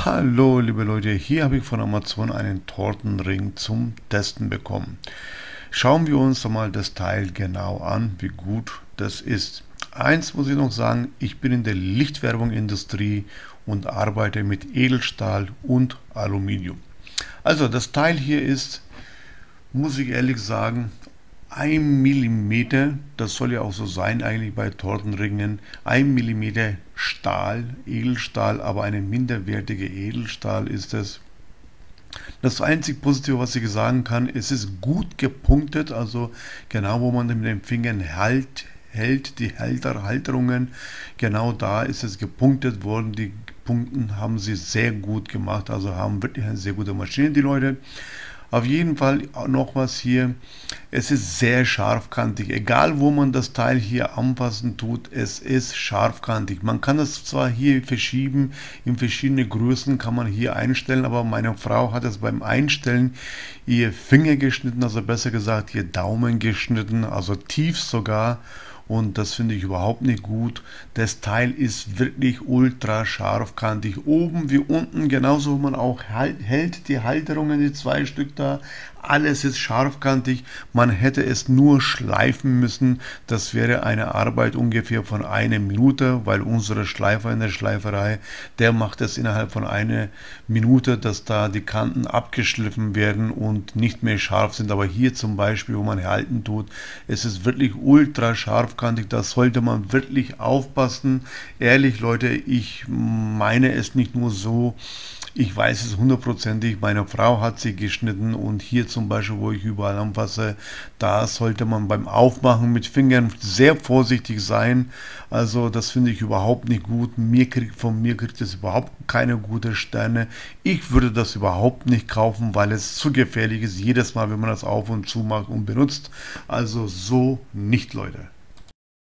Hallo liebe Leute, hier habe ich von Amazon einen Tortenring zum Testen bekommen. Schauen wir uns doch mal das Teil genau an, wie gut das ist. Eins muss ich noch sagen, ich bin in der Lichtwerbungindustrie und arbeite mit Edelstahl und Aluminium. Also das Teil hier ist, muss ich ehrlich sagen, 1 mm, das soll ja auch so sein eigentlich bei Tortenringen, 1 mm Stahl, Edelstahl, aber eine minderwertige Edelstahl ist es. Das einzig Positive, was ich sagen kann, es ist gut gepunktet, also genau wo man mit den Fingern hält, die Halterungen, genau da ist es gepunktet worden. Die Punkten haben sie sehr gut gemacht, also haben wirklich eine sehr gute Maschine, die Leute. Auf jeden Fall noch was hier. Es ist sehr scharfkantig. Egal wo man das Teil hier anpassen tut, es ist scharfkantig. Man kann es zwar hier verschieben, in verschiedene Größen kann man hier einstellen, aber meine Frau hat es beim Einstellen ihr Finger geschnitten, also besser gesagt ihr Daumen geschnitten, also tief sogar. Und das finde ich überhaupt nicht gut. Das Teil ist wirklich ultra scharfkantig. Oben wie unten, genauso wie man auch hält, die Halterungen, die zwei Stück da. Alles ist scharfkantig. Man hätte es nur schleifen müssen. Das wäre eine Arbeit ungefähr von 1 Minute, weil unsere Schleifer in der Schleiferei, der macht es innerhalb von 1 Minute, dass da die Kanten abgeschliffen werden und nicht mehr scharf sind. Aber hier zum Beispiel, wo man halten tut, es ist wirklich ultra scharfkantig. Da sollte man wirklich aufpassen. Ehrlich Leute, ich meine es nicht nur so. Ich weiß es hundertprozentig, meine Frau hat sie geschnitten und hier zum Beispiel, wo ich überall anfasse, da sollte man beim Aufmachen mit Fingern sehr vorsichtig sein. Also das finde ich überhaupt nicht gut. Von mir kriegt es überhaupt keine guten Sterne. Ich würde das überhaupt nicht kaufen, weil es zu gefährlich ist, jedes Mal, wenn man das auf und zu macht und benutzt. Also so nicht, Leute.